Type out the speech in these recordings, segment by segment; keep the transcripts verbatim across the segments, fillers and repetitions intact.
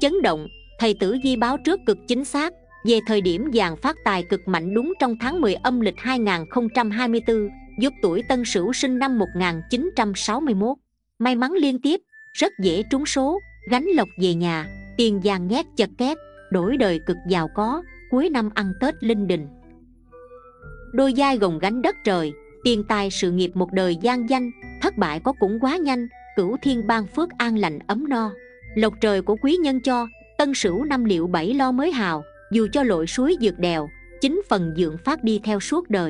chấn động, thầy Tử Vi báo trước cực chính xác về thời điểm vàng phát tài cực mạnh đúng trong tháng mười âm lịch hai nghìn không trăm hai mươi tư, giúp tuổi Tân Sửu sinh năm một nghìn chín trăm sáu mươi mốt may mắn liên tiếp, rất dễ trúng số, gánh lộc về nhà, tiền vàng nhét chật két, đổi đời cực giàu có, cuối năm ăn Tết linh đình. Đôi vai gồng gánh đất trời, tiền tài sự nghiệp một đời gian danh, thất bại có cũng quá nhanh, cửu thiên ban phước an lành ấm no. Lộc trời của quý nhân cho, Tân Sửu năm liệu bảy lo mới hào, dù cho lội suối vượt đèo, chính phần dượng phát đi theo suốt đời.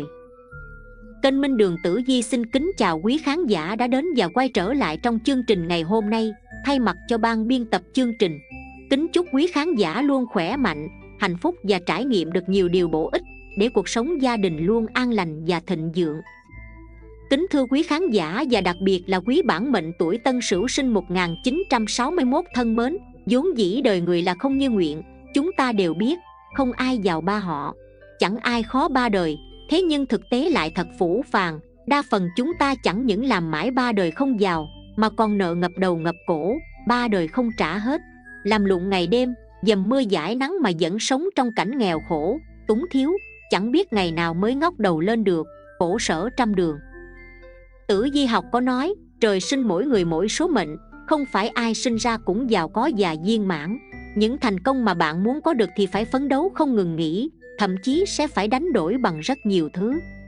Kênh Minh Đường Tử Vi xin kính chào quý khán giả đã đến và quay trở lại trong chương trình ngày hôm nay. Thay mặt cho ban biên tập chương trình, kính chúc quý khán giả luôn khỏe mạnh, hạnh phúc và trải nghiệm được nhiều điều bổ ích để cuộc sống gia đình luôn an lành và thịnh vượng. Kính thưa quý khán giả và đặc biệt là quý bản mệnh tuổi Tân Sửu sinh một nghìn chín trăm sáu mươi mốt thân mến, vốn dĩ đời người là không như nguyện, chúng ta đều biết, không ai giàu ba họ, chẳng ai khó ba đời. Thế nhưng thực tế lại thật phũ phàng, đa phần chúng ta chẳng những làm mãi ba đời không giàu, mà còn nợ ngập đầu ngập cổ, ba đời không trả hết, làm lụng ngày đêm, dầm mưa dãi nắng mà vẫn sống trong cảnh nghèo khổ, túng thiếu, chẳng biết ngày nào mới ngóc đầu lên được, khổ sở trăm đường. Tử vi học có nói, trời sinh mỗi người mỗi số mệnh, không phải ai sinh ra cũng giàu có và viên mãn. Những thành công mà bạn muốn có được thì phải phấn đấu không ngừng nghỉ, thậm chí sẽ phải đánh đổi bằng rất nhiều thứ.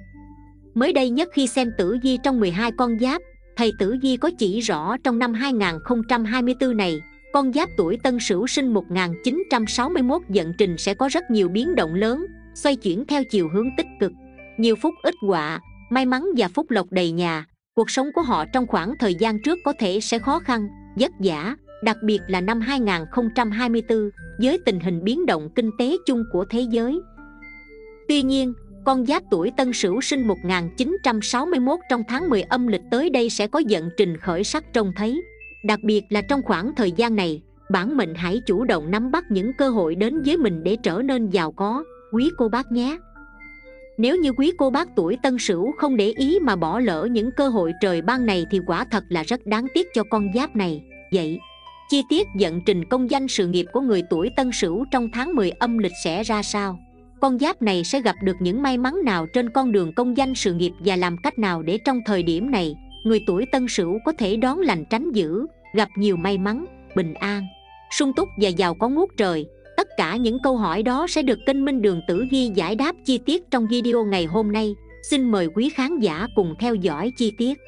Mới đây nhất khi xem tử vi trong mười hai con giáp, thầy Tử Vi có chỉ rõ trong năm hai nghìn không trăm hai mươi tư này, con giáp tuổi Tân Sửu sinh một nghìn chín trăm sáu mươi mốt vận trình sẽ có rất nhiều biến động lớn, xoay chuyển theo chiều hướng tích cực, nhiều phúc ít họa, may mắn và phúc lộc đầy nhà. Cuộc sống của họ trong khoảng thời gian trước có thể sẽ khó khăn, vất vả, đặc biệt là năm hai nghìn không trăm hai mươi tư với tình hình biến động kinh tế chung của thế giới. Tuy nhiên, con giáp tuổi Tân Sửu sinh một nghìn chín trăm sáu mươi mốt trong tháng mười âm lịch tới đây sẽ có vận trình khởi sắc trông thấy. Đặc biệt là trong khoảng thời gian này, bản mệnh hãy chủ động nắm bắt những cơ hội đến với mình để trở nên giàu có, quý cô bác nhé. Nếu như quý cô bác tuổi Tân Sửu không để ý mà bỏ lỡ những cơ hội trời ban này thì quả thật là rất đáng tiếc cho con giáp này. Vậy, chi tiết vận trình công danh sự nghiệp của người tuổi Tân Sửu trong tháng mười âm lịch sẽ ra sao? Con giáp này sẽ gặp được những may mắn nào trên con đường công danh sự nghiệp và làm cách nào để trong thời điểm này, người tuổi Tân Sửu có thể đón lành tránh dữ, gặp nhiều may mắn, bình an, sung túc và giàu có ngút trời? Tất cả những câu hỏi đó sẽ được kênh Minh Đường Tử Vi giải đáp chi tiết trong video ngày hôm nay. Xin mời quý khán giả cùng theo dõi chi tiết.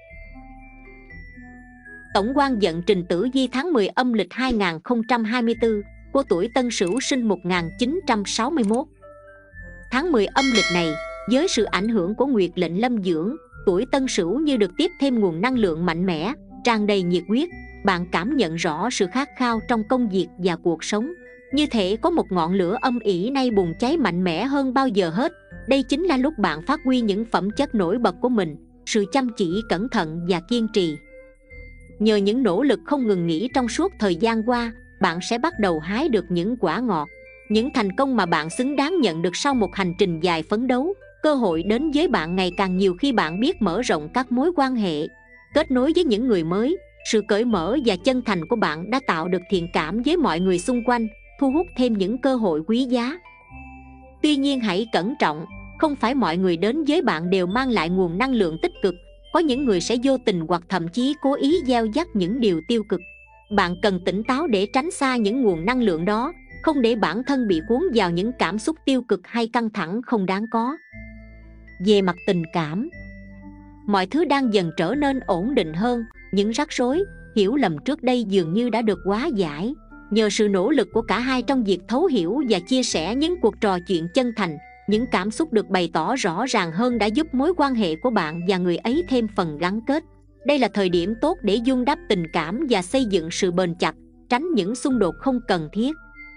Tổng quan vận trình tử vi tháng mười âm lịch hai nghìn không trăm hai mươi tư của tuổi Tân Sửu sinh một nghìn chín trăm sáu mươi mốt. Tháng mười âm lịch này, với sự ảnh hưởng của Nguyệt lệnh lâm dưỡng, tuổi Tân Sửu như được tiếp thêm nguồn năng lượng mạnh mẽ, tràn đầy nhiệt huyết. Bạn cảm nhận rõ sự khát khao trong công việc và cuộc sống, như thể có một ngọn lửa âm ỉ nay bùng cháy mạnh mẽ hơn bao giờ hết. Đây chính là lúc bạn phát huy những phẩm chất nổi bật của mình, sự chăm chỉ, cẩn thận và kiên trì. Nhờ những nỗ lực không ngừng nghỉ trong suốt thời gian qua, bạn sẽ bắt đầu hái được những quả ngọt, những thành công mà bạn xứng đáng nhận được sau một hành trình dài phấn đấu. Cơ hội đến với bạn ngày càng nhiều khi bạn biết mở rộng các mối quan hệ, kết nối với những người mới. Sự cởi mở và chân thành của bạn đã tạo được thiện cảm với mọi người xung quanh, thu hút thêm những cơ hội quý giá. Tuy nhiên hãy cẩn trọng, không phải mọi người đến với bạn đều mang lại nguồn năng lượng tích cực. Có những người sẽ vô tình hoặc thậm chí cố ý gieo dắt những điều tiêu cực. Bạn cần tỉnh táo để tránh xa những nguồn năng lượng đó, không để bản thân bị cuốn vào những cảm xúc tiêu cực hay căng thẳng không đáng có. Về mặt tình cảm, mọi thứ đang dần trở nên ổn định hơn. Những rắc rối, hiểu lầm trước đây dường như đã được hóa giải. Nhờ sự nỗ lực của cả hai trong việc thấu hiểu và chia sẻ những cuộc trò chuyện chân thành, những cảm xúc được bày tỏ rõ ràng hơn đã giúp mối quan hệ của bạn và người ấy thêm phần gắn kết. Đây là thời điểm tốt để vun đắp tình cảm và xây dựng sự bền chặt, tránh những xung đột không cần thiết.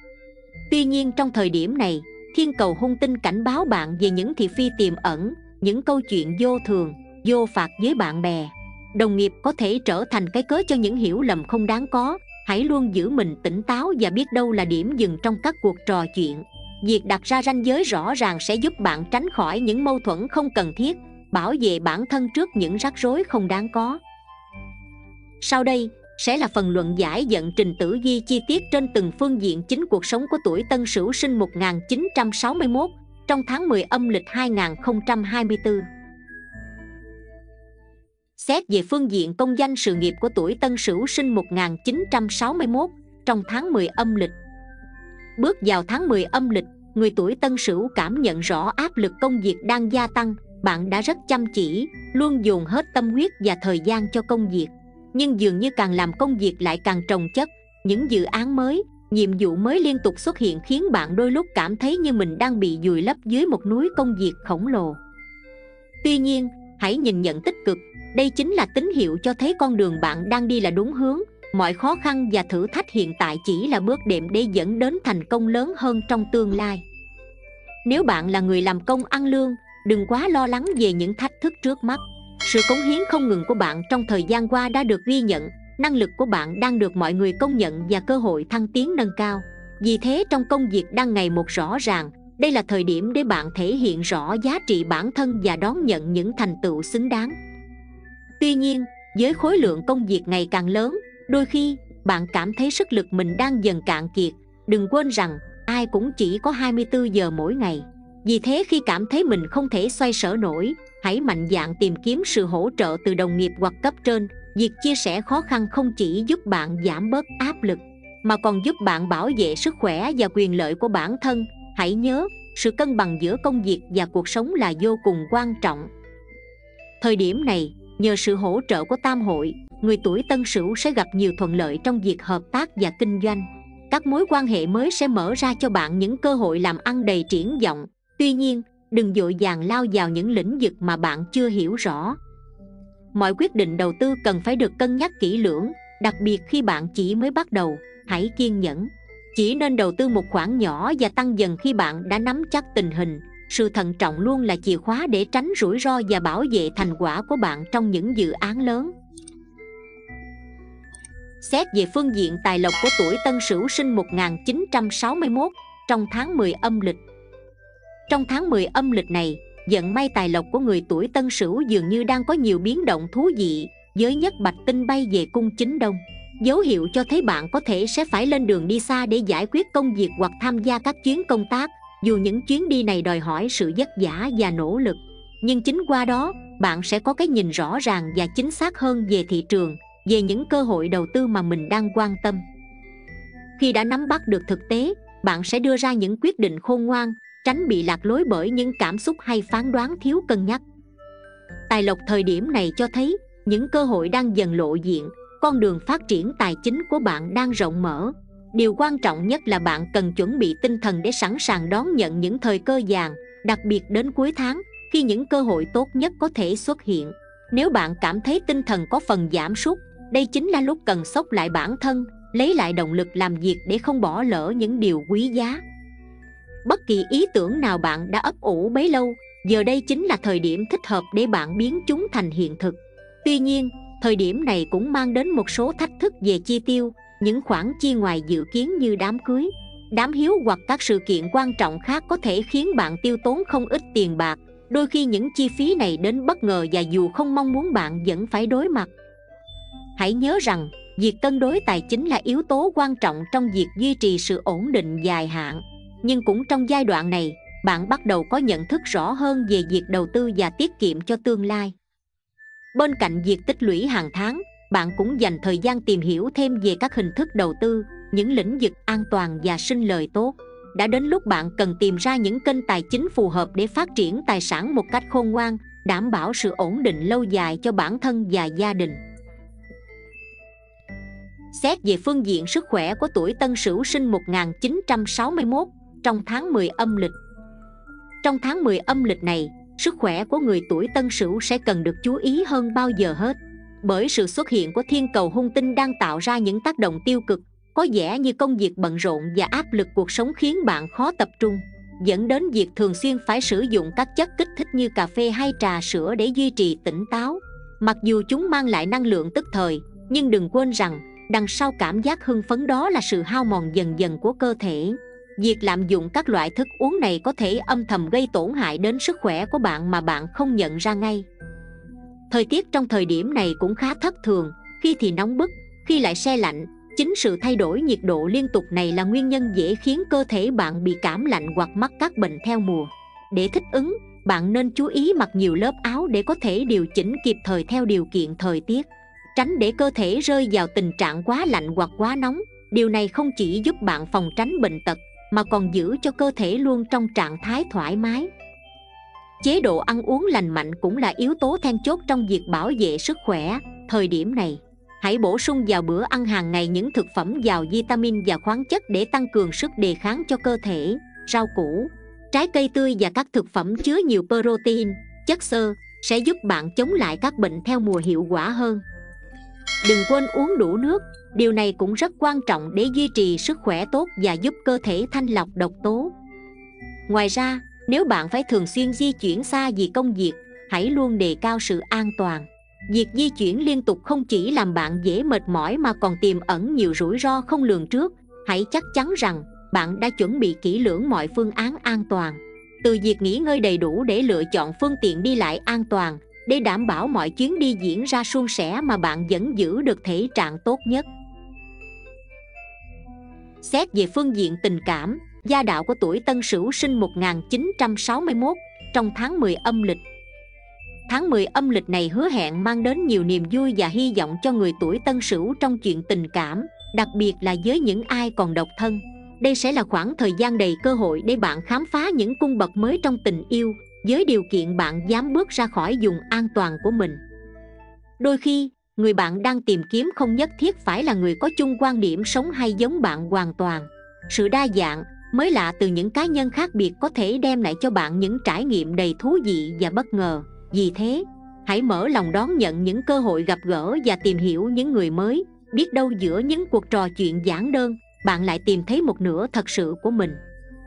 Tuy nhiên trong thời điểm này, thiên cầu hung tinh cảnh báo bạn về những thị phi tiềm ẩn, những câu chuyện vô thường, vô phạt với bạn bè, đồng nghiệp có thể trở thành cái cớ cho những hiểu lầm không đáng có. Hãy luôn giữ mình tỉnh táo và biết đâu là điểm dừng trong các cuộc trò chuyện. Việc đặt ra ranh giới rõ ràng sẽ giúp bạn tránh khỏi những mâu thuẫn không cần thiết, bảo vệ bản thân trước những rắc rối không đáng có. Sau đây, sẽ là phần luận giải dẫn trình tử vi chi tiết trên từng phương diện chính cuộc sống của tuổi Tân Sửu sinh một nghìn chín trăm sáu mươi mốt trong tháng mười âm lịch hai nghìn không trăm hai mươi tư. Xét về phương diện công danh sự nghiệp của tuổi Tân Sửu sinh một nghìn chín trăm sáu mươi mốt trong tháng mười âm lịch. Bước vào tháng mười âm lịch, người tuổi Tân Sửu cảm nhận rõ áp lực công việc đang gia tăng. Bạn đã rất chăm chỉ, luôn dồn hết tâm huyết và thời gian cho công việc. Nhưng dường như càng làm công việc lại càng chồng chất. Những dự án mới, nhiệm vụ mới liên tục xuất hiện khiến bạn đôi lúc cảm thấy như mình đang bị vùi lấp dưới một núi công việc khổng lồ. Tuy nhiên, hãy nhìn nhận tích cực. Đây chính là tín hiệu cho thấy con đường bạn đang đi là đúng hướng. Mọi khó khăn và thử thách hiện tại chỉ là bước đệm để dẫn đến thành công lớn hơn trong tương lai. Nếu bạn là người làm công ăn lương, đừng quá lo lắng về những thách thức trước mắt. Sự cống hiến không ngừng của bạn trong thời gian qua đã được ghi nhận, năng lực của bạn đang được mọi người công nhận và cơ hội thăng tiến nâng cao. Vì thế trong công việc đang ngày một rõ ràng, đây là thời điểm để bạn thể hiện rõ giá trị bản thân và đón nhận những thành tựu xứng đáng. Tuy nhiên, với khối lượng công việc ngày càng lớn, đôi khi bạn cảm thấy sức lực mình đang dần cạn kiệt. Đừng quên rằng ai cũng chỉ có hai mươi tư giờ mỗi ngày. Vì thế khi cảm thấy mình không thể xoay sở nổi, hãy mạnh dạn tìm kiếm sự hỗ trợ từ đồng nghiệp hoặc cấp trên. Việc chia sẻ khó khăn không chỉ giúp bạn giảm bớt áp lực, mà còn giúp bạn bảo vệ sức khỏe và quyền lợi của bản thân. Hãy nhớ, sự cân bằng giữa công việc và cuộc sống là vô cùng quan trọng. Thời điểm này, nhờ sự hỗ trợ của tam hội, người tuổi Tân Sửu sẽ gặp nhiều thuận lợi trong việc hợp tác và kinh doanh. Các mối quan hệ mới sẽ mở ra cho bạn những cơ hội làm ăn đầy triển vọng. Tuy nhiên, đừng vội vàng lao vào những lĩnh vực mà bạn chưa hiểu rõ. Mọi quyết định đầu tư cần phải được cân nhắc kỹ lưỡng, đặc biệt khi bạn chỉ mới bắt đầu. Hãy kiên nhẫn. Chỉ nên đầu tư một khoản nhỏ và tăng dần khi bạn đã nắm chắc tình hình. Sự thận trọng luôn là chìa khóa để tránh rủi ro và bảo vệ thành quả của bạn trong những dự án lớn. Xét về phương diện tài lộc của tuổi Tân Sửu sinh một nghìn chín trăm sáu mươi mốt trong tháng mười âm lịch. Trong tháng mười âm lịch này, vận may tài lộc của người tuổi Tân Sửu dường như đang có nhiều biến động thú vị. Giới nhất bạch tinh bay về cung chính đông, dấu hiệu cho thấy bạn có thể sẽ phải lên đường đi xa để giải quyết công việc hoặc tham gia các chuyến công tác. Dù những chuyến đi này đòi hỏi sự vất vả và nỗ lực, nhưng chính qua đó bạn sẽ có cái nhìn rõ ràng và chính xác hơn về thị trường, về những cơ hội đầu tư mà mình đang quan tâm. Khi đã nắm bắt được thực tế, bạn sẽ đưa ra những quyết định khôn ngoan, tránh bị lạc lối bởi những cảm xúc hay phán đoán thiếu cân nhắc. Tài lộc thời điểm này cho thấy những cơ hội đang dần lộ diện, con đường phát triển tài chính của bạn đang rộng mở. Điều quan trọng nhất là bạn cần chuẩn bị tinh thần để sẵn sàng đón nhận những thời cơ vàng, đặc biệt đến cuối tháng, khi những cơ hội tốt nhất có thể xuất hiện. Nếu bạn cảm thấy tinh thần có phần giảm sút, đây chính là lúc cần xốc lại bản thân, lấy lại động lực làm việc để không bỏ lỡ những điều quý giá. Bất kỳ ý tưởng nào bạn đã ấp ủ bấy lâu, giờ đây chính là thời điểm thích hợp để bạn biến chúng thành hiện thực. Tuy nhiên, thời điểm này cũng mang đến một số thách thức về chi tiêu. Những khoản chi ngoài dự kiến như đám cưới, đám hiếu hoặc các sự kiện quan trọng khác có thể khiến bạn tiêu tốn không ít tiền bạc. Đôi khi những chi phí này đến bất ngờ và dù không mong muốn bạn vẫn phải đối mặt. Hãy nhớ rằng, việc cân đối tài chính là yếu tố quan trọng trong việc duy trì sự ổn định dài hạn. Nhưng cũng trong giai đoạn này, bạn bắt đầu có nhận thức rõ hơn về việc đầu tư và tiết kiệm cho tương lai. Bên cạnh việc tích lũy hàng tháng, bạn cũng dành thời gian tìm hiểu thêm về các hình thức đầu tư, những lĩnh vực an toàn và sinh lời tốt. Đã đến lúc bạn cần tìm ra những kênh tài chính phù hợp để phát triển tài sản một cách khôn ngoan, đảm bảo sự ổn định lâu dài cho bản thân và gia đình. Xét về phương diện sức khỏe của tuổi Tân Sửu sinh một nghìn chín trăm sáu mươi mốt trong tháng mười âm lịch. Trong tháng mười âm lịch này, sức khỏe của người tuổi Tân Sửu sẽ cần được chú ý hơn bao giờ hết. Bởi sự xuất hiện của thiên cầu hung tinh đang tạo ra những tác động tiêu cực, có vẻ như công việc bận rộn và áp lực cuộc sống khiến bạn khó tập trung, dẫn đến việc thường xuyên phải sử dụng các chất kích thích như cà phê hay trà sữa để duy trì tỉnh táo. Mặc dù chúng mang lại năng lượng tức thời, nhưng đừng quên rằng đằng sau cảm giác hưng phấn đó là sự hao mòn dần dần của cơ thể. Việc lạm dụng các loại thức uống này có thể âm thầm gây tổn hại đến sức khỏe của bạn mà bạn không nhận ra ngay. Thời tiết trong thời điểm này cũng khá thất thường, khi thì nóng bức, Khi lại se lạnh, chính sự thay đổi nhiệt độ liên tục này là nguyên nhân dễ khiến cơ thể bạn bị cảm lạnh hoặc mắc các bệnh theo mùa. Để thích ứng, bạn nên chú ý mặc nhiều lớp áo để có thể điều chỉnh kịp thời theo điều kiện thời tiết. Tránh để cơ thể rơi vào tình trạng quá lạnh hoặc quá nóng. Điều này không chỉ giúp bạn phòng tránh bệnh tật, mà còn giữ cho cơ thể luôn trong trạng thái thoải mái. Chế độ ăn uống lành mạnh cũng là yếu tố then chốt trong việc bảo vệ sức khỏe. Thời điểm này, hãy bổ sung vào bữa ăn hàng ngày những thực phẩm giàu vitamin và khoáng chất để tăng cường sức đề kháng cho cơ thể. Rau củ, trái cây tươi và các thực phẩm chứa nhiều protein, chất xơ sẽ giúp bạn chống lại các bệnh theo mùa hiệu quả hơn. Đừng quên uống đủ nước, điều này cũng rất quan trọng để duy trì sức khỏe tốt và giúp cơ thể thanh lọc độc tố. Ngoài ra, nếu bạn phải thường xuyên di chuyển xa vì công việc, hãy luôn đề cao sự an toàn. Việc di chuyển liên tục không chỉ làm bạn dễ mệt mỏi mà còn tiềm ẩn nhiều rủi ro không lường trước. Hãy chắc chắn rằng bạn đã chuẩn bị kỹ lưỡng mọi phương án an toàn. Từ việc nghỉ ngơi đầy đủ để lựa chọn phương tiện đi lại an toàn, để đảm bảo mọi chuyến đi diễn ra suôn sẻ mà bạn vẫn giữ được thể trạng tốt nhất. Xét về phương diện tình cảm, gia đạo của tuổi Tân Sửu sinh một nghìn chín trăm sáu mươi mốt trong tháng mười âm lịch. Tháng mười âm lịch này hứa hẹn mang đến nhiều niềm vui và hy vọng cho người tuổi Tân Sửu trong chuyện tình cảm, đặc biệt là với những ai còn độc thân. Đây sẽ là khoảng thời gian đầy cơ hội để bạn khám phá những cung bậc mới trong tình yêu, với điều kiện bạn dám bước ra khỏi vùng an toàn của mình. Đôi khi, người bạn đang tìm kiếm không nhất thiết phải là người có chung quan điểm sống hay giống bạn hoàn toàn. Sự đa dạng, mới lạ từ những cá nhân khác biệt có thể đem lại cho bạn những trải nghiệm đầy thú vị và bất ngờ. Vì thế, hãy mở lòng đón nhận những cơ hội gặp gỡ và tìm hiểu những người mới. Biết đâu giữa những cuộc trò chuyện giản đơn, bạn lại tìm thấy một nửa thật sự của mình.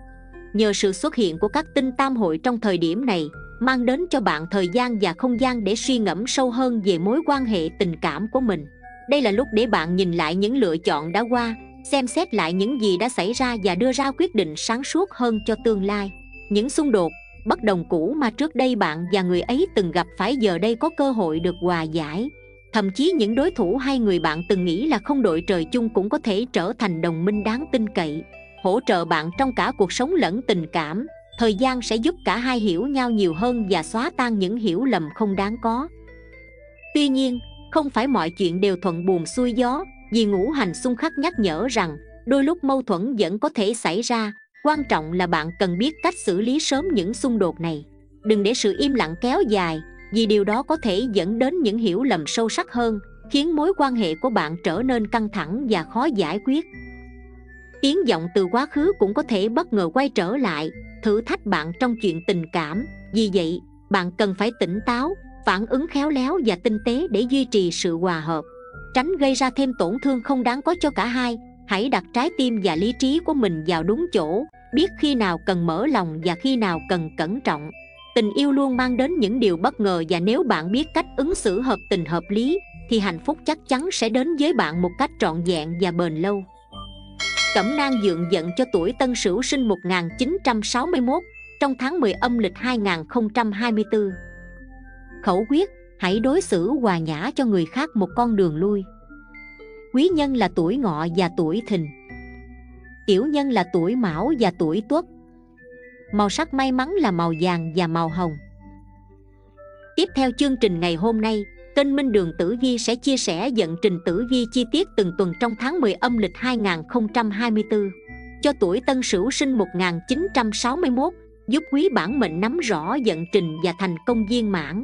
Nhờ sự xuất hiện của các tinh tam hội trong thời điểm này, mang đến cho bạn thời gian và không gian để suy ngẫm sâu hơn về mối quan hệ tình cảm của mình. Đây là lúc để bạn nhìn lại những lựa chọn đã qua, xem xét lại những gì đã xảy ra và đưa ra quyết định sáng suốt hơn cho tương lai. Những xung đột, bất đồng cũ mà trước đây bạn và người ấy từng gặp phải giờ đây có cơ hội được hòa giải. Thậm chí những đối thủ hay người bạn từng nghĩ là không đội trời chung cũng có thể trở thành đồng minh đáng tin cậy, hỗ trợ bạn trong cả cuộc sống lẫn tình cảm. Thời gian sẽ giúp cả hai hiểu nhau nhiều hơn và xóa tan những hiểu lầm không đáng có. Tuy nhiên, không phải mọi chuyện đều thuận buồm xuôi gió, vì ngũ hành xung khắc nhắc nhở rằng đôi lúc mâu thuẫn vẫn có thể xảy ra. Quan trọng là bạn cần biết cách xử lý sớm những xung đột này. Đừng để sự im lặng kéo dài, vì điều đó có thể dẫn đến những hiểu lầm sâu sắc hơn, khiến mối quan hệ của bạn trở nên căng thẳng và khó giải quyết. Tiếng vọng từ quá khứ cũng có thể bất ngờ quay trở lại, thử thách bạn trong chuyện tình cảm. Vì vậy, bạn cần phải tỉnh táo, phản ứng khéo léo và tinh tế để duy trì sự hòa hợp, tránh gây ra thêm tổn thương không đáng có cho cả hai. Hãy đặt trái tim và lý trí của mình vào đúng chỗ, biết khi nào cần mở lòng và khi nào cần cẩn trọng. Tình yêu luôn mang đến những điều bất ngờ, và nếu bạn biết cách ứng xử hợp tình hợp lý, thì hạnh phúc chắc chắn sẽ đến với bạn một cách trọn vẹn và bền lâu. Cẩm nang dượng vận cho tuổi Tân Sửu sinh một nghìn chín trăm sáu mươi mốt trong tháng mười âm lịch hai nghìn không trăm hai mươi tư. Khẩu quyết: hãy đối xử hòa nhã cho người khác một con đường lui. Quý nhân là tuổi Ngọ và tuổi Thìn. Tiểu nhân là tuổi Mão và tuổi Tuất. Màu sắc may mắn là màu vàng và màu hồng. Tiếp theo chương trình ngày hôm nay, kênh Minh Đường Tử Vi sẽ chia sẻ vận trình tử vi chi tiết từng tuần trong tháng mười âm lịch hai nghìn không trăm hai mươi tư cho tuổi Tân Sửu sinh một nghìn chín trăm sáu mươi mốt, giúp quý bản mệnh nắm rõ vận trình và thành công viên mãn.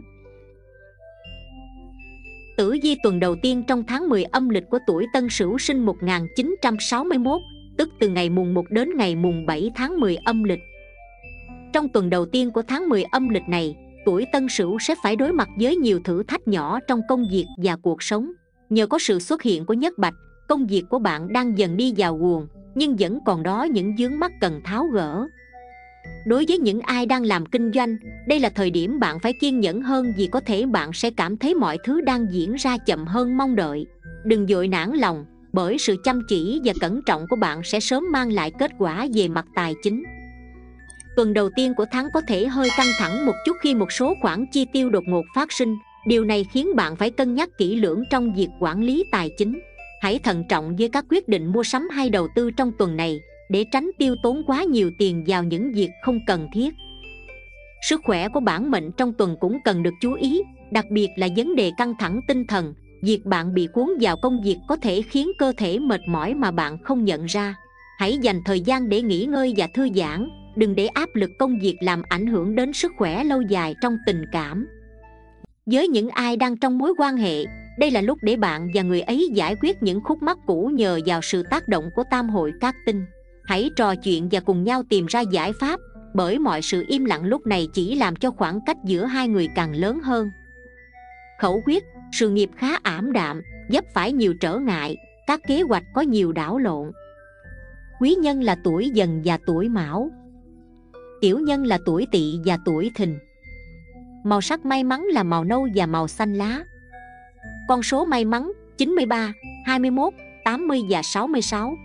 Tử vi tuần đầu tiên trong tháng mười âm lịch của tuổi Tân Sửu sinh một nghìn chín trăm sáu mươi mốt, tức từ ngày mùng một đến ngày mùng bảy tháng mười âm lịch. Trong tuần đầu tiên của tháng mười âm lịch này, tuổi Tân Sửu sẽ phải đối mặt với nhiều thử thách nhỏ trong công việc và cuộc sống. Nhờ có sự xuất hiện của Nhất Bạch, công việc của bạn đang dần đi vào guồng, nhưng vẫn còn đó những vướng mắc cần tháo gỡ. Đối với những ai đang làm kinh doanh, đây là thời điểm bạn phải kiên nhẫn hơn, vì có thể bạn sẽ cảm thấy mọi thứ đang diễn ra chậm hơn mong đợi. Đừng vội nản lòng, bởi sự chăm chỉ và cẩn trọng của bạn sẽ sớm mang lại kết quả về mặt tài chính. Tuần đầu tiên của tháng có thể hơi căng thẳng một chút khi một số khoản chi tiêu đột ngột phát sinh. Điều này khiến bạn phải cân nhắc kỹ lưỡng trong việc quản lý tài chính. Hãy thận trọng với các quyết định mua sắm hay đầu tư trong tuần này, để tránh tiêu tốn quá nhiều tiền vào những việc không cần thiết. Sức khỏe của bản mệnh trong tuần cũng cần được chú ý, đặc biệt là vấn đề căng thẳng tinh thần. Việc bạn bị cuốn vào công việc có thể khiến cơ thể mệt mỏi mà bạn không nhận ra. Hãy dành thời gian để nghỉ ngơi và thư giãn, đừng để áp lực công việc làm ảnh hưởng đến sức khỏe lâu dài trong tình cảm. Với những ai đang trong mối quan hệ, đây là lúc để bạn và người ấy giải quyết những khúc mắc cũ nhờ vào sự tác động của tam hội các tinh. Hãy trò chuyện và cùng nhau tìm ra giải pháp, bởi mọi sự im lặng lúc này chỉ làm cho khoảng cách giữa hai người càng lớn hơn. Khẩu quyết: sự nghiệp khá ảm đạm, vấp phải nhiều trở ngại, các kế hoạch có nhiều đảo lộn. Quý nhân là tuổi Dần và tuổi Mão. Tiểu nhân là tuổi Tỵ và tuổi Thìn. Màu sắc may mắn là màu nâu và màu xanh lá. Con số may mắn chín mươi ba, hai mươi mốt, tám mươi và sáu mươi sáu.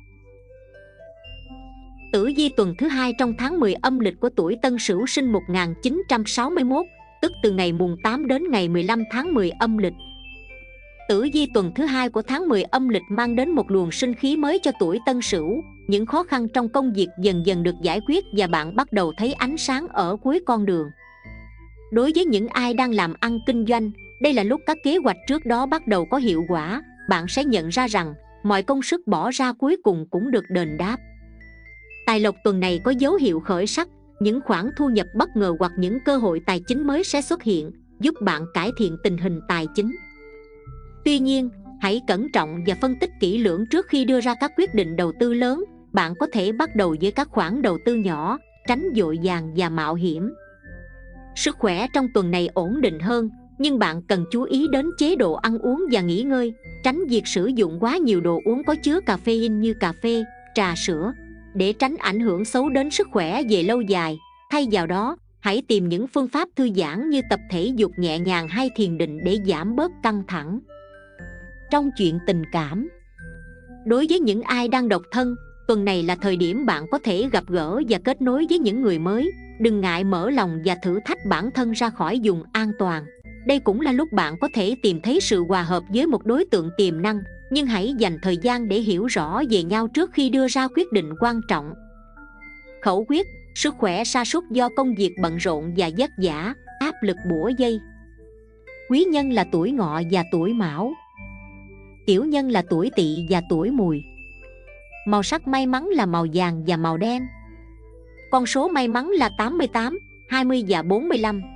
Tử vi tuần thứ hai trong tháng mười âm lịch của tuổi Tân Sửu sinh một nghìn chín trăm sáu mươi mốt, tức từ ngày mùng tám đến ngày mười lăm tháng mười âm lịch. Tử vi tuần thứ hai của tháng mười âm lịch mang đến một luồng sinh khí mới cho tuổi Tân Sửu. Những khó khăn trong công việc dần dần được giải quyết và bạn bắt đầu thấy ánh sáng ở cuối con đường. Đối với những ai đang làm ăn kinh doanh, đây là lúc các kế hoạch trước đó bắt đầu có hiệu quả. Bạn sẽ nhận ra rằng mọi công sức bỏ ra cuối cùng cũng được đền đáp. Tài lộc tuần này có dấu hiệu khởi sắc, những khoản thu nhập bất ngờ hoặc những cơ hội tài chính mới sẽ xuất hiện, giúp bạn cải thiện tình hình tài chính. Tuy nhiên, hãy cẩn trọng và phân tích kỹ lưỡng trước khi đưa ra các quyết định đầu tư lớn. Bạn có thể bắt đầu với các khoản đầu tư nhỏ, tránh vội vàng và mạo hiểm. Sức khỏe trong tuần này ổn định hơn, nhưng bạn cần chú ý đến chế độ ăn uống và nghỉ ngơi, tránh việc sử dụng quá nhiều đồ uống có chứa caffeine như cà phê, trà sữa, để tránh ảnh hưởng xấu đến sức khỏe về lâu dài. Thay vào đó, hãy tìm những phương pháp thư giãn như tập thể dục nhẹ nhàng hay thiền định để giảm bớt căng thẳng. Trong chuyện tình cảm, đối với những ai đang độc thân, tuần này là thời điểm bạn có thể gặp gỡ và kết nối với những người mới. Đừng ngại mở lòng và thử thách bản thân ra khỏi vùng an toàn. Đây cũng là lúc bạn có thể tìm thấy sự hòa hợp với một đối tượng tiềm năng, nhưng hãy dành thời gian để hiểu rõ về nhau trước khi đưa ra quyết định quan trọng. Khẩu quyết: sức khỏe sa sút do công việc bận rộn và vất vả, áp lực bủa dây. Quý nhân là tuổi Ngọ và tuổi Mão. Tiểu nhân là tuổi Tỵ và tuổi Mùi. Màu sắc may mắn là màu vàng và màu đen. Con số may mắn là tám mươi tám, hai mươi và bốn mươi lăm.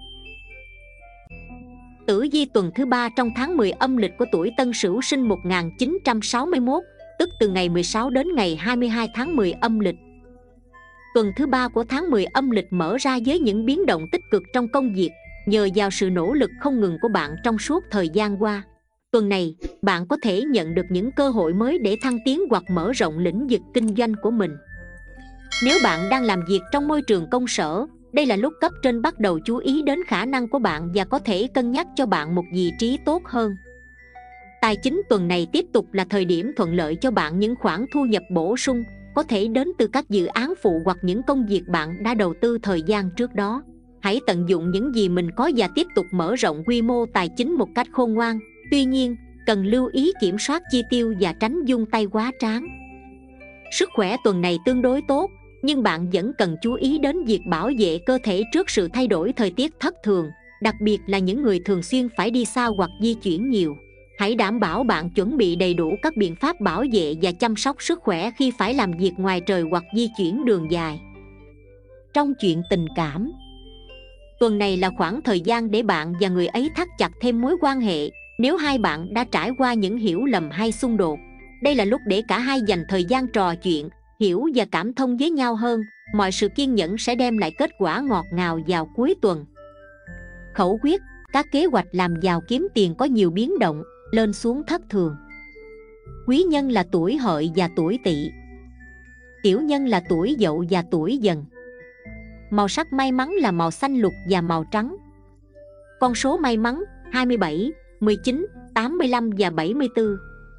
Tử vi tuần thứ ba trong tháng mười âm lịch của tuổi Tân Sửu sinh một nghìn chín trăm sáu mươi mốt, tức từ ngày mười sáu đến ngày hai mươi hai tháng mười âm lịch. Tuần thứ ba của tháng mười âm lịch mở ra với những biến động tích cực trong công việc, nhờ vào sự nỗ lực không ngừng của bạn trong suốt thời gian qua. Tuần này, bạn có thể nhận được những cơ hội mới để thăng tiến hoặc mở rộng lĩnh vực kinh doanh của mình. Nếu bạn đang làm việc trong môi trường công sở, đây là lúc cấp trên bắt đầu chú ý đến khả năng của bạn và có thể cân nhắc cho bạn một vị trí tốt hơn. Tài chính tuần này tiếp tục là thời điểm thuận lợi cho bạn. Những khoản thu nhập bổ sung có thể đến từ các dự án phụ hoặc những công việc bạn đã đầu tư thời gian trước đó. Hãy tận dụng những gì mình có và tiếp tục mở rộng quy mô tài chính một cách khôn ngoan. Tuy nhiên, cần lưu ý kiểm soát chi tiêu và tránh vung tay quá tráng. Sức khỏe tuần này tương đối tốt, nhưng bạn vẫn cần chú ý đến việc bảo vệ cơ thể trước sự thay đổi thời tiết thất thường, đặc biệt là những người thường xuyên phải đi xa hoặc di chuyển nhiều. Hãy đảm bảo bạn chuẩn bị đầy đủ các biện pháp bảo vệ và chăm sóc sức khỏe khi phải làm việc ngoài trời hoặc di chuyển đường dài. Trong chuyện tình cảm, tuần này là khoảng thời gian để bạn và người ấy thắt chặt thêm mối quan hệ. Nếu hai bạn đã trải qua những hiểu lầm hay xung đột, đây là lúc để cả hai dành thời gian trò chuyện, hiểu và cảm thông với nhau hơn. Mọi sự kiên nhẫn sẽ đem lại kết quả ngọt ngào vào cuối tuần. Khẩu quyết: các kế hoạch làm giàu kiếm tiền có nhiều biến động, lên xuống thất thường. Quý nhân là tuổi Hợi và tuổi Tỵ. Tiểu nhân là tuổi Dậu và tuổi Dần. Màu sắc may mắn là màu xanh lục và màu trắng. Con số may mắn hai mươi bảy, mười chín, tám mươi lăm và bảy mươi tư.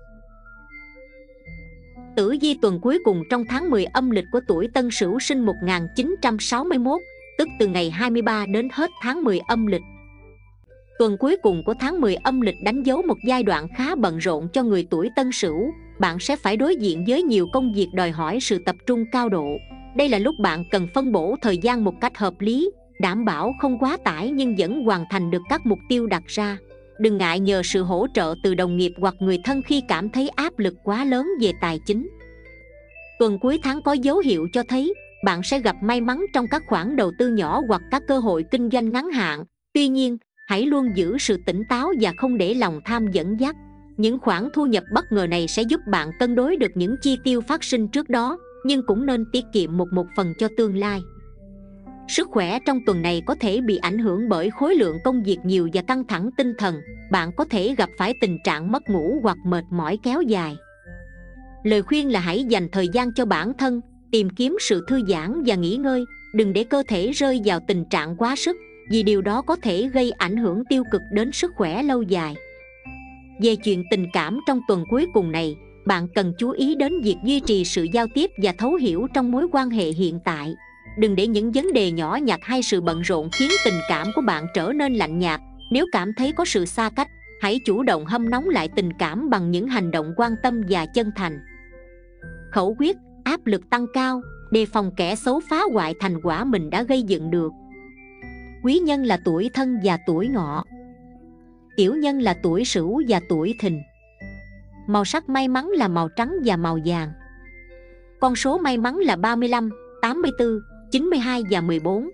Tử vi tuần cuối cùng trong tháng mười âm lịch của tuổi Tân Sửu sinh một nghìn chín trăm sáu mươi mốt, tức từ ngày hai mươi ba đến hết tháng mười âm lịch. Tuần cuối cùng của tháng mười âm lịch đánh dấu một giai đoạn khá bận rộn cho người tuổi Tân Sửu. Bạn sẽ phải đối diện với nhiều công việc đòi hỏi sự tập trung cao độ. Đây là lúc bạn cần phân bổ thời gian một cách hợp lý, đảm bảo không quá tải nhưng vẫn hoàn thành được các mục tiêu đặt ra. Đừng ngại nhờ sự hỗ trợ từ đồng nghiệp hoặc người thân khi cảm thấy áp lực quá lớn về tài chính. Tuần cuối tháng có dấu hiệu cho thấy bạn sẽ gặp may mắn trong các khoản đầu tư nhỏ hoặc các cơ hội kinh doanh ngắn hạn. Tuy nhiên, hãy luôn giữ sự tỉnh táo và không để lòng tham dẫn dắt. Những khoản thu nhập bất ngờ này sẽ giúp bạn cân đối được những chi tiêu phát sinh trước đó, nhưng cũng nên tiết kiệm một một phần cho tương lai. Sức khỏe trong tuần này có thể bị ảnh hưởng bởi khối lượng công việc nhiều và căng thẳng tinh thần. Bạn có thể gặp phải tình trạng mất ngủ hoặc mệt mỏi kéo dài. Lời khuyên là hãy dành thời gian cho bản thân, tìm kiếm sự thư giãn và nghỉ ngơi. Đừng để cơ thể rơi vào tình trạng quá sức, vì điều đó có thể gây ảnh hưởng tiêu cực đến sức khỏe lâu dài. Về chuyện tình cảm trong tuần cuối cùng này, bạn cần chú ý đến việc duy trì sự giao tiếp và thấu hiểu trong mối quan hệ hiện tại. Đừng để những vấn đề nhỏ nhặt hay sự bận rộn khiến tình cảm của bạn trở nên lạnh nhạt. Nếu cảm thấy có sự xa cách, hãy chủ động hâm nóng lại tình cảm bằng những hành động quan tâm và chân thành. Khẩu quyết: áp lực tăng cao, đề phòng kẻ xấu phá hoại thành quả mình đã gây dựng được. Quý nhân là tuổi Thân và tuổi Ngọ. Tiểu nhân là tuổi Sửu và tuổi Thìn. Màu sắc may mắn là màu trắng và màu vàng. Con số may mắn là ba mươi lăm, tám mươi tư, chín mươi hai và mười bốn.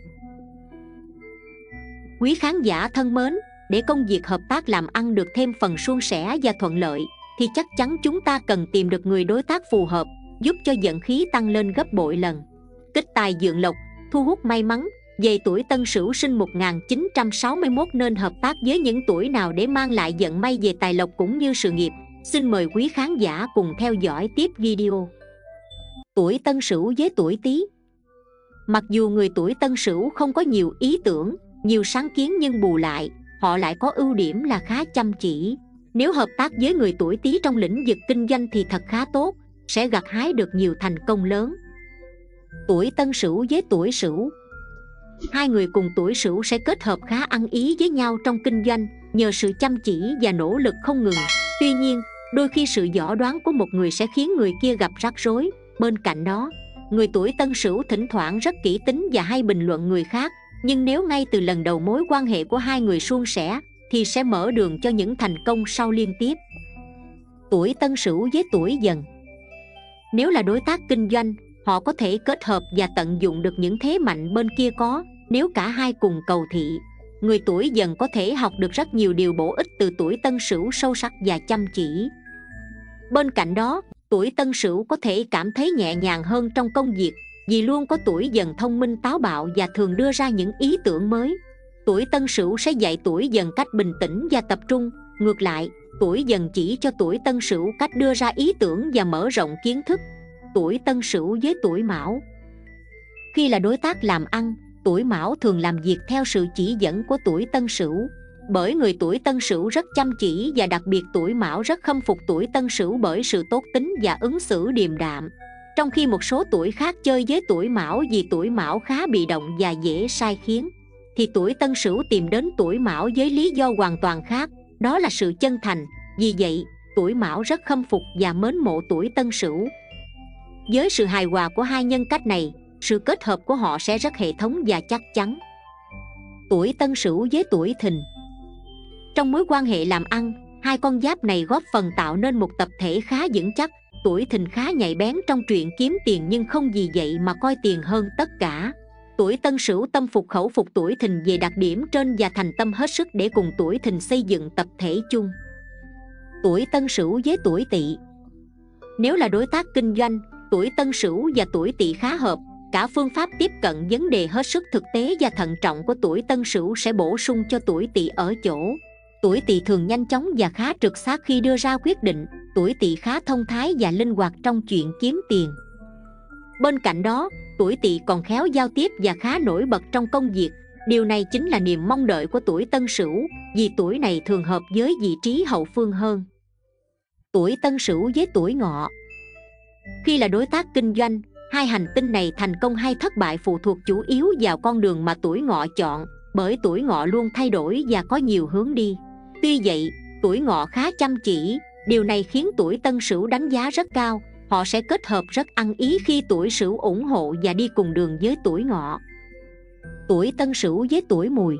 Quý khán giả thân mến, để công việc hợp tác làm ăn được thêm phần suôn sẻ và thuận lợi, thì chắc chắn chúng ta cần tìm được người đối tác phù hợp, giúp cho vận khí tăng lên gấp bội lần. Kích tài dượng lộc, thu hút may mắn. Về tuổi Tân Sửu sinh một nghìn chín trăm sáu mươi mốt nên hợp tác với những tuổi nào để mang lại vận may về tài lộc cũng như sự nghiệp? Xin mời quý khán giả cùng theo dõi tiếp video. Tuổi Tân Sửu với tuổi Tý. Mặc dù người tuổi Tân Sửu không có nhiều ý tưởng, nhiều sáng kiến, nhưng bù lại, họ lại có ưu điểm là khá chăm chỉ. Nếu hợp tác với người tuổi Tý trong lĩnh vực kinh doanh thì thật khá tốt, sẽ gặt hái được nhiều thành công lớn. Tuổi Tân Sửu với tuổi Sửu. Hai người cùng tuổi Sửu sẽ kết hợp khá ăn ý với nhau trong kinh doanh, nhờ sự chăm chỉ và nỗ lực không ngừng. Tuy nhiên, đôi khi sự võ đoán của một người sẽ khiến người kia gặp rắc rối. Bên cạnh đó, người tuổi Tân Sửu thỉnh thoảng rất kỹ tính và hay bình luận người khác, nhưng nếu ngay từ lần đầu mối quan hệ của hai người suôn sẻ thì sẽ mở đường cho những thành công sau liên tiếp. Tuổi Tân Sửu với tuổi Dần. Nếu là đối tác kinh doanh, họ có thể kết hợp và tận dụng được những thế mạnh bên kia có. Nếu cả hai cùng cầu thị, người tuổi Dần có thể học được rất nhiều điều bổ ích từ tuổi Tân Sửu sâu sắc và chăm chỉ. Bên cạnh đó, tuổi Tân Sửu có thể cảm thấy nhẹ nhàng hơn trong công việc, vì luôn có tuổi Dần thông minh táo bạo và thường đưa ra những ý tưởng mới. Tuổi Tân Sửu sẽ dạy tuổi Dần cách bình tĩnh và tập trung. Ngược lại, tuổi Dần chỉ cho tuổi Tân Sửu cách đưa ra ý tưởng và mở rộng kiến thức. Tuổi Tân Sửu với tuổi Mão. Khi là đối tác làm ăn, tuổi Mão thường làm việc theo sự chỉ dẫn của tuổi Tân Sửu. Bởi người tuổi Tân Sửu rất chăm chỉ và đặc biệt tuổi Mão rất khâm phục tuổi Tân Sửu bởi sự tốt tính và ứng xử điềm đạm. Trong khi một số tuổi khác chơi với tuổi Mão vì tuổi Mão khá bị động và dễ sai khiến, thì tuổi Tân Sửu tìm đến tuổi Mão với lý do hoàn toàn khác, đó là sự chân thành. Vì vậy, tuổi Mão rất khâm phục và mến mộ tuổi Tân Sửu. Với sự hài hòa của hai nhân cách này, sự kết hợp của họ sẽ rất hệ thống và chắc chắn. Tuổi Tân Sửu với tuổi Thìn. Trong mối quan hệ làm ăn, hai con giáp này góp phần tạo nên một tập thể khá vững chắc. Tuổi Thìn khá nhạy bén trong chuyện kiếm tiền nhưng không vì vậy mà coi tiền hơn tất cả. Tuổi Tân Sửu tâm phục khẩu phục tuổi Thìn về đặc điểm trên và thành tâm hết sức để cùng tuổi Thìn xây dựng tập thể chung. Tuổi Tân Sửu với tuổi Tỵ. Nếu là đối tác kinh doanh, tuổi Tân Sửu và tuổi Tỵ khá hợp. Cả phương pháp tiếp cận vấn đề hết sức thực tế và thận trọng của tuổi Tân Sửu sẽ bổ sung cho tuổi Tỵ ở chỗ. Tuổi Tỵ thường nhanh chóng và khá trực xác khi đưa ra quyết định. Tuổi Tỵ khá thông thái và linh hoạt trong chuyện kiếm tiền. Bên cạnh đó, tuổi Tỵ còn khéo giao tiếp và khá nổi bật trong công việc. Điều này chính là niềm mong đợi của tuổi Tân Sửu, vì tuổi này thường hợp với vị trí hậu phương hơn. Tuổi Tân Sửu với tuổi Ngọ. Khi là đối tác kinh doanh, hai hành tinh này thành công hay thất bại phụ thuộc chủ yếu vào con đường mà tuổi Ngọ chọn. bởi tuổi Ngọ luôn thay đổi và có nhiều hướng đi. Tuy vậy, tuổi Ngọ khá chăm chỉ, điều này khiến tuổi Tân Sửu đánh giá rất cao. Họ sẽ kết hợp rất ăn ý khi tuổi Sửu ủng hộ và đi cùng đường với tuổi Ngọ. Tuổi Tân Sửu với tuổi Mùi.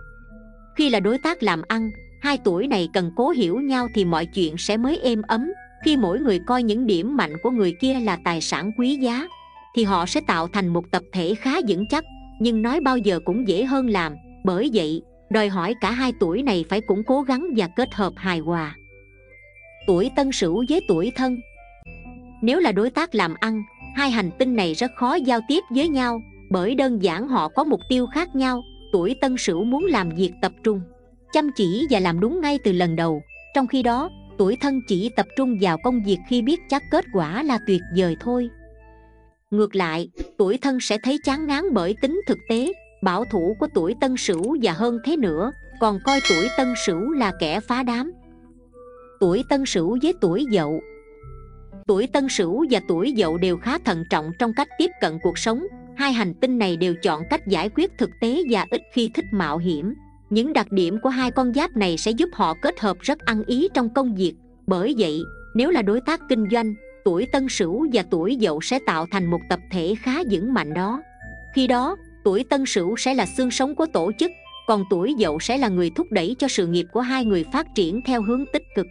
Khi là đối tác làm ăn, hai tuổi này cần cố hiểu nhau thì mọi chuyện sẽ mới êm ấm. Khi mỗi người coi những điểm mạnh của người kia là tài sản quý giá, thì họ sẽ tạo thành một tập thể khá vững chắc. Nhưng nói bao giờ cũng dễ hơn làm, bởi vậy đòi hỏi cả hai tuổi này phải cũng cố gắng và kết hợp hài hòa. Tuổi Tân Sửu với tuổi Thân. Nếu là đối tác làm ăn, hai hành tinh này rất khó giao tiếp với nhau, bởi đơn giản họ có mục tiêu khác nhau. Tuổi Tân Sửu muốn làm việc tập trung, chăm chỉ và làm đúng ngay từ lần đầu, trong khi đó tuổi Thân chỉ tập trung vào công việc khi biết chắc kết quả là tuyệt vời thôi. Ngược lại, tuổi Thân sẽ thấy chán ngán bởi tính thực tế, bảo thủ của tuổi Tân Sửu, và hơn thế nữa, còn coi tuổi Tân Sửu là kẻ phá đám. Tuổi Tân Sửu với tuổi Dậu. Tuổi Tân Sửu và tuổi Dậu đều khá thận trọng trong cách tiếp cận cuộc sống. Hai hành tinh này đều chọn cách giải quyết thực tế và ít khi thích mạo hiểm. Những đặc điểm của hai con giáp này sẽ giúp họ kết hợp rất ăn ý trong công việc. Bởi vậy, nếu là đối tác kinh doanh, tuổi Tân Sửu và tuổi Dậu sẽ tạo thành một tập thể khá vững mạnh đó. Khi đó, tuổi Tân Sửu sẽ là xương sống của tổ chức, còn tuổi Dậu sẽ là người thúc đẩy cho sự nghiệp của hai người phát triển theo hướng tích cực.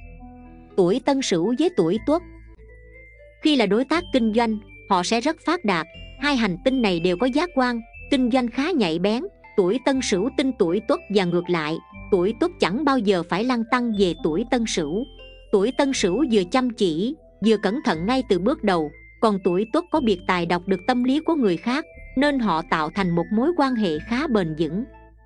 Tuổi Tân Sửu với tuổi Tuất. Khi là đối tác kinh doanh, họ sẽ rất phát đạt. Hai hành tinh này đều có giác quan kinh doanh khá nhạy bén. Tuổi Tân Sửu tin tuổi Tuất và ngược lại, tuổi Tuất chẳng bao giờ phải lăn tăn về tuổi Tân Sửu. Tuổi Tân Sửu vừa chăm chỉ, vừa cẩn thận ngay từ bước đầu, còn tuổi Tuất có biệt tài đọc được tâm lý của người khác, nên họ tạo thành một mối quan hệ khá bền vững.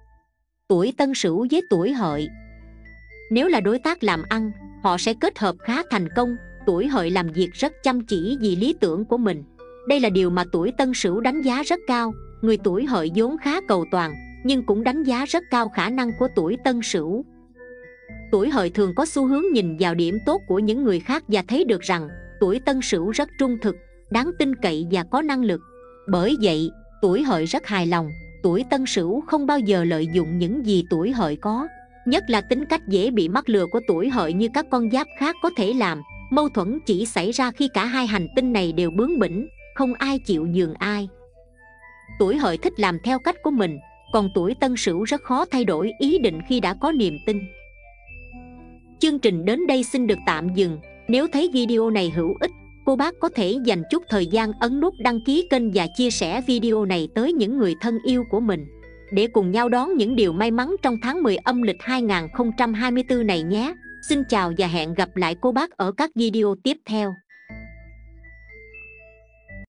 Tuổi Tân Sửu với tuổi Hợi. Nếu là đối tác làm ăn, họ sẽ kết hợp khá thành công. Tuổi Hợi làm việc rất chăm chỉ vì lý tưởng của mình. Đây là điều mà tuổi Tân Sửu đánh giá rất cao. Người tuổi Hợi vốn khá cầu toàn, nhưng cũng đánh giá rất cao khả năng của tuổi Tân Sửu. Tuổi Hợi thường có xu hướng nhìn vào điểm tốt của những người khác và thấy được rằng tuổi Tân Sửu rất trung thực, đáng tin cậy và có năng lực. Bởi vậy, tuổi Hợi rất hài lòng. Tuổi Tân Sửu không bao giờ lợi dụng những gì tuổi Hợi có, nhất là tính cách dễ bị mắc lừa của tuổi Hợi như các con giáp khác có thể làm. Mâu thuẫn chỉ xảy ra khi cả hai hành tinh này đều bướng bỉnh, không ai chịu nhường ai. Tuổi Hợi thích làm theo cách của mình, còn tuổi Tân Sửu rất khó thay đổi ý định khi đã có niềm tin. Chương trình đến đây xin được tạm dừng. Nếu thấy video này hữu ích, cô bác có thể dành chút thời gian ấn nút đăng ký kênh và chia sẻ video này tới những người thân yêu của mình, để cùng nhau đón những điều may mắn trong tháng mười âm lịch hai nghìn không trăm hai mươi tư này nhé. Xin chào và hẹn gặp lại cô bác ở các video tiếp theo.